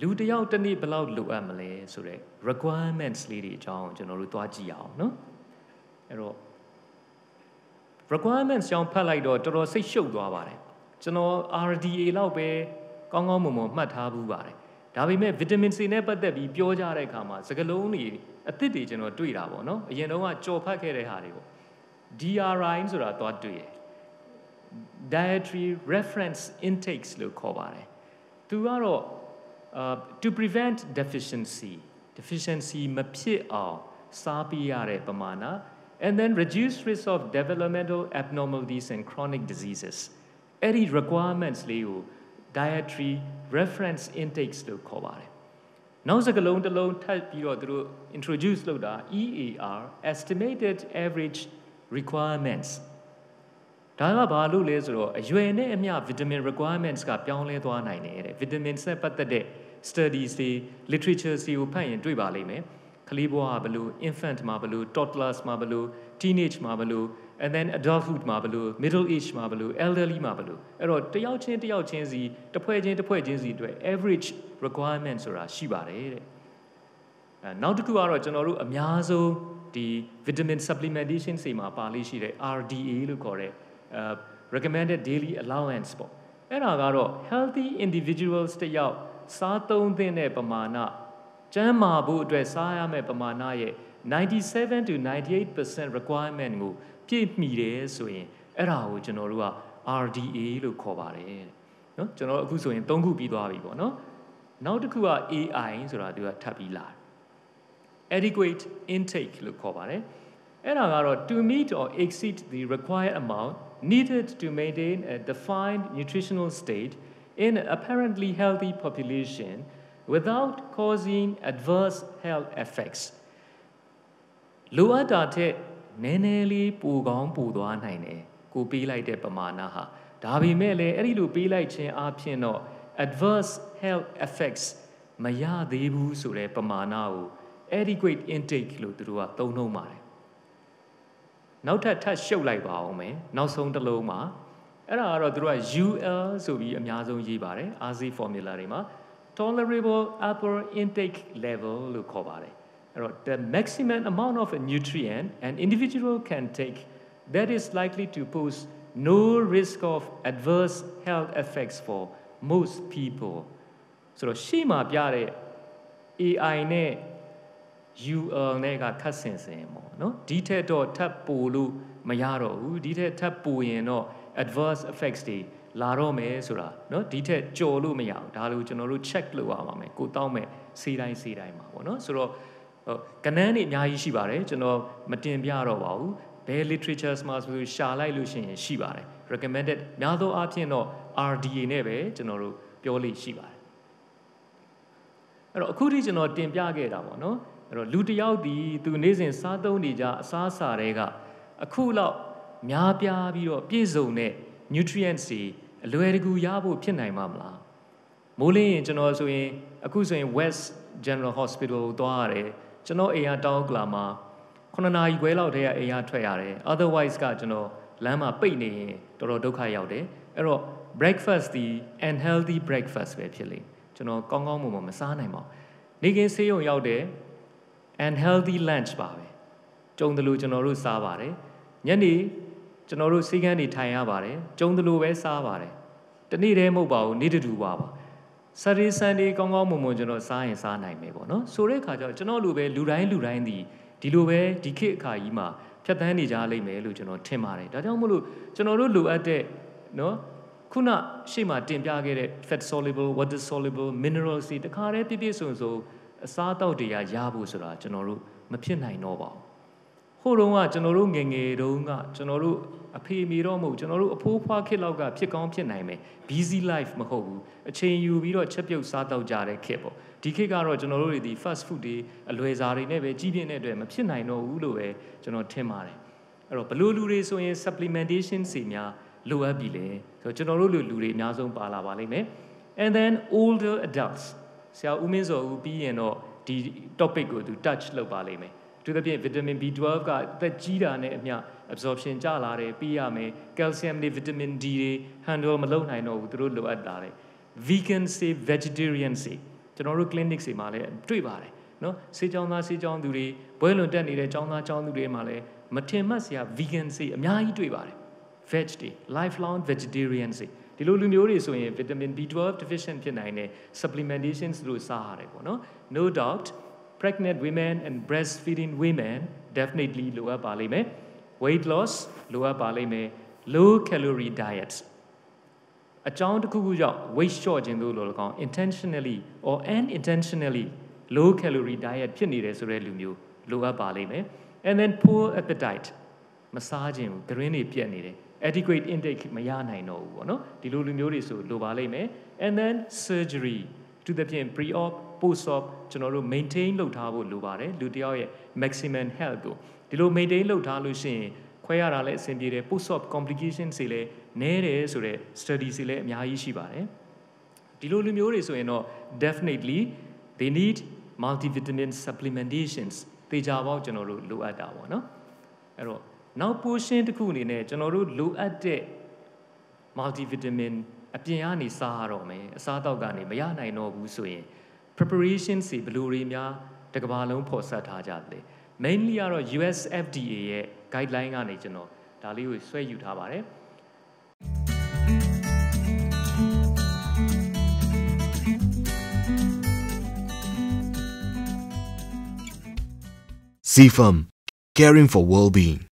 လူတယောက်တစ်နေ့ဘယ်လောက်လိုအပ်မလဲဆိုတဲ့ requirements လေးတွေအကြောင်းကျွန်တော်တို့သွားကြည့်အောင်နော်အဲ့တော့ requirements ကြောင့်ဖတ်လိုက်တော့တော်တော်စိတ်ရှုပ်သွားပါတယ်ကျွန်တော် RDA လောက်ပဲကောင်းကောင်းမွန်မွန်မှတ်ထားဘူးပါတယ်ဒါပေမဲ့ vitamin C နဲ့ပတ်သက်ပြီးပြောကြတဲ့အခါမှာစကားလုံးတွေအသစ်တွေကျွန်တော်တွေ့တာပေါ့နော်အရင်တုန်းကကြော်ဖတ်ခဲ့တဲ့ဟာတွေပေါ့ DRI ဆိုတာသွားတွေ့တယ် dietary reference intakes လို့ခေါ်ပါတယ်သူကတော့ to prevent deficiency မဖြစ်အောင်စားပေးရတဲ့ပမာဏ and then reduce risk of developmental abnormalities and chronic diseases အဲ့ဒီ requirements လေးကို dietary reference intakes လို့ခေါ်ပါတယ်နောက်စကားလုံးတစ်လုံးထပ်ပြီးတော့သူတို့ introduce လုပ်တာ EAR estimated average requirements ဒါကဘာလို့လဲဆိုတော့အရွယ်နဲ့အမျှ vitamin requirements ကပြောင်းလဲသွားနိုင်တယ်တဲ့ vitamins နဲ့ပတ်သက်တဲ့ studies တွေ literature တွေကိုဖတ်ရင်တွေ့ပါလိမ့်မယ်ကလေးဘဝဘယ်လို infant မှာဘယ်လို toddlers မှာဘယ်လို teenage မှာဘယ်လို and then adulthood မှာဘယ်လို middle age မှာဘယ်လို elderly မှာဘယ်လိုအဲ့တော့တယောက်ချင်းစီတစ်ဖွဲ့ချင်းစီအတွက် average requirement ဆိုတာရှိပါတယ်တဲ့နောက်တစ်ခုကတော့ကျွန်တော်တို့အများဆုံးဒီ vitamin supplementation တွေမှာပါလေးရှိတဲ့ RDA လို့ခေါ်တဲ့recommended daily allowance ပေါ့အဲ့ဒါကတော့ healthy individuals တယောက်စားသုံးသင့်တဲ့ပမာဏကျန်းမာဖို့အတွက်စားရမယ့်ပမာဏရဲ့97 to 98% requirement ကိုပြည့်မီတယ်ဆိုရင်အဲ့ဒါကိုကျွန်တော်တို့က RDA လို့ခေါ်ပါတယ်နော်ကျွန်တော်အခုဆိုရင်3ခုပြီးသွားပြီပေါ့နော်နောက်တစ်ခုက AI ဆိုတာသူကထပ်ပြီးလာ adequate intake လို့ခေါ်ပါတယ်အဲ့ဒါကတော့ to meet or exceed the required amount needed to maintain a defined nutritional state in an apparently healthy population without causing adverse health effects လိုအပ်တာထက်နည်းနည်းလေးပိုကောင်းပိုသွားနိုင်တယ်ကိုပေးလိုက်တဲ့ပမာဏဟာဒါပေမဲ့လည်းအဲ့ဒီလိုပေးလိုက်ခြင်းအပြင်တော့ adverse health effects မရသေးဘူးဆိုတဲ့ပမာဏကို adequate intake လို့သူတို့ကသုံးနှုန်းပါတယ်နောက်ထပ်ရှုပ်လိုက်ပါအောင်မယ်နောက်ဆုံးတစ်လုံးမှာအဲ့ဒါကတော့သူတို့က UL ဆိုပြီးအများဆုံးရေးပါတယ် RC formula တွေမှာ tolerable upper intake level လို့ခေါ်ပါတယ်အဲ့တော့ the maximum amount of a nutrient an individual can take that is likely to pose no risk of adverse health effects for most people ဆိုတော့ရှေ့မှာပြတဲ့ AI နဲ့ UL နဲ့ကခတ်ဆင်ပေါ့နော်ဒီထက်တော့ထပ်ပိုလို့မရတော့ဘူးဒီထက်ထပ်ပိုရင်တော့ adverse effects တွေလာတော့မယ်ဆိုတာနော်ဒီထက်ကြော်လို့မရဘူးဒါလို့ကျွန်တော်တို့ check လုပ်ရပါမယ်ကိုတောင်းမဲ့စေးတိုင်းမှာပေါ့နော်ဆိုတော့ကဏ္ဍတွေအများကြီးရှိပါတယ်ကျွန်တော်မတင်ပြတော့ပါဘူးဘယ် literature မှာဆိုရှာလိုက်လို့ရှိရင်ရှိပါတယ် recommended များသောအားဖြင့်တော့ RDA နဲ့ပဲကျွန်တော်တို့ပြောလို့ရှိပါတယ်အဲ့တော့အခုထိကျွန်တော်တင်ပြခဲ့တာပေါ့နော်အဲ့တော့လူတစ်ယောက်ဒီသူနေ့စဉ်စားသုံးနေကြအစားအစာတွေကအခုလောက်များပြားပြီးတော့ပြည့်စုံတဲ့ nutrients တွေအလွယ်တကူရဖို့ဖြစ်နိုင်မှာမလားမိုးလင်းရင်ကျွန်တော်ဆိုရင်အခုဆိုရင် West General Hospital သွားရတယ်ကျွန်တော်အိမ်ကတောင်ကလာမှာ9နာရီခွဲလောက်တည်းကအိမ်ကထွက်ရတယ် otherwise ကကျွန်တော်လမ်းမှာပိတ်နေရင်တော်တော်ဒုက္ခရောက်တယ်အဲ့တော့ breakfast ဒီ unhealthy breakfast ပဲဖြစ်လေကျွန်တော်ကောင်းကောင်းမွန်မွန်မစားနိုင်ပါဘူးနေကင်းဆေးရုံရောက်တယ် unhealthy lunch ပါပဲကြုံတယ်လို့ကျွန်တော်တို့စားပါတယ်ညနေကျွန်တော်တို့ဆေးကန်းတွေထိုင်ရပါတယ်ကြုံတယ်လို့ပဲစားပါတယ်တနေ့တည်းမဟုတ်ပါဘူးနေ့တူပါSaturday Sunday ကောင်းကောင်းမွန်မွန်ကျွန်တော်စားရင်စားနိုင်မယ်ပေါ့နော်ဆိုတဲ့အခါကျတော့ကျွန်တော်လိုပဲလူတိုင်းဒီလိုပဲဒီခေတ်အခါကြီးမှာဖြတ်သန်းနေကြလိမ့်မယ်လို့ကျွန်တော်ထင်ပါတယ်ဒါကြောင့်မို့လို့ကျွန်တော်တို့လိုအပ်တဲ့နော်ခုနရှေ့မှာတင်ပြခဲ့တဲ့ fat soluble water soluble minerals တွေတခါတည်းပြည့်စုံအစားအသောက်တွေကရဖို့ဆိုတာကျွန်တော်တို့မဖြစ်နိုင်တော့ပါဘူးဟိုတုန်းကကျွန်တော်တို့ငယ်တုန်းကကျွန်တော်တို့အဖေအမေတော့မဟုတ်ကျွန်တော်တို့အဖိုးဖွားခေတ်လောက်ကဖြစ်ကောင်းဖြစ်နိုင်မယ် busy life မဟုတ်ဘူးအချိန်ယူပြီးတော့ချက်ပြုတ်စားတော့ကြတဲ့ခေတ်ပေါ့ဒီခေတ်ကတော့ကျွန်တော်တို့တွေဒီ fast food တွေအလွယ်စားတွေနဲ့ပဲကြီးပြင်းတဲ့အတွက်မဖြစ်နိုင်တော့ဘူးလို့ပဲကျွန်တော်ထင်ပါတယ်အဲ့တော့ဘလို့လူတွေဆိုရင် supplementation စီများလိုအပ်ပြီလေဆိုတော့ကျွန်တော်တို့လူတွေအများဆုံးပါလာပါလိမ့်မယ် and then older adults ဆရာဦးမင်းစောဦးပြီးရင်တော့ဒီ topic ကိုသူ touch လုပ်ပါလိမ့်မယ်သူတို့ပြင် vitamin B12 ကအသက်ကြီးတာနဲ့အမျှ absorption ကျလာတယ်ပြီးရမယ် calcium နဲ့ vitamin D တွေ handle မလုပ်နိုင်တော့ဘူးသူတို့လိုအပ်တာလေ vegan say vegetarian say ကျွန်တော်တို့ clinic တွေမှာလည်းတွေ့ပါတယ်နော်ဆေးကြောင်းသားဆေးကြောင်းသူတွေဘွဲလွန်တက်နေတဲ့ကျောင်းသားကျောင်းသူတွေမှာလည်းမထင်မှတ်စရာ vegan ဆေးအများကြီးတွေ့ပါတယ် veg တွေ lifelong vegetarian ဆေးဒီလိုလူမျိုးတွေဆိုရင် vitamin B12 deficient ဖြစ်နိုင်တဲ့ supplementations လို့စားရတယ်ပေါ့နော် no doubt pregnant women and breastfeeding women definitely လိုအပ်ပါလိမ့်မယ် weight loss လိုအပ်ပါလိမ့်မယ် low calorie diets အကြောင်းတစ်ခုခုကြောင့် weight short ခြင်းတို့လို၎င်း intentionally or unintentionally low calorie diet ဖြစ်နေတယ်ဆိုတဲ့လူမျိုးလိုအပ်ပါလိမ့်မယ် and then poor appetite မစားခြင်းဘူး green တွေပြတ်နေတယ် adequate intake မရနိုင်တော့ဘူးပေါ့နော်ဒီလိုလူမျိုးတွေဆိုလိုပါလိမ့်မယ် and then surgery သူသဖြင့် pre-op post-op ကျွန်တော်တို့ maintain လုပ်ထားဖို့လိုပါတယ်လူတစ်ယောက်ရဲ့ maximum health ကိုဒီလို maintain လုပ်ထားလို့ရှိရင်ခွဲရတာလည်းအဆင်ပြေတယ် post-op complications တွေလည်းနည်းတယ်ဆိုတဲ့ studies တွေလည်းအများကြီးရှိပါတယ်ဒီလိုလူမျိုးတွေဆိုရင်တော့ definitely they need multivitamin supplementations တေချာပေါက်ကျွန်တော်တို့လိုအပ်တာပေါ့နော်အဲ့တော့နောက် portion တစ်ခုအနေနဲ့ကျွန်တော်တို့လိုအပ်တဲ့ multivitamin အပြင်ကနေစားရတော့မယ်အစားအသောက်ကနေမရနိုင်တော့ဘူးဆိုရင် preparation စီဘယ်လိုတွေများတစ်ကမ္ဘာလုံးဖော်ဆက်ထားကြတယ် mainly ကတော့ US FDA ရဲ့ guideline ကနေကျွန်တော်ဒါလေးကိုဆွဲယူထားပါတယ် Zifam, caring for well-being.